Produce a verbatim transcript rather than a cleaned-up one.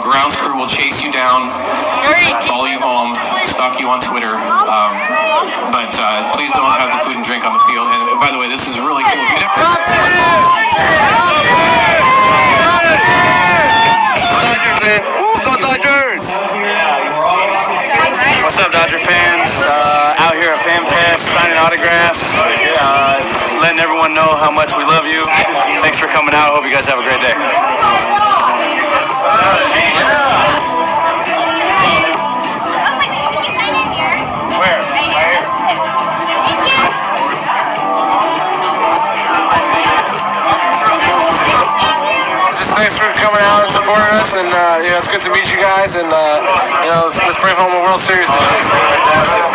grounds crew will chase you down, follow you home, stalk you on Twitter. Um, but uh, please don't have the food and drink on the field. And by the way, this is really cool. Go Dodgers! What's up, Dodger fans? Uh, out here at Fan Fest, signing autographs, uh, letting everyone know how much we love you. Thanks for coming out. Hope you guys have a great day. Where? Right here. Just thanks for coming out and supporting us, and uh, you know, it's good to meet you guys, and uh, you know, let's, let's bring home a World Series this year.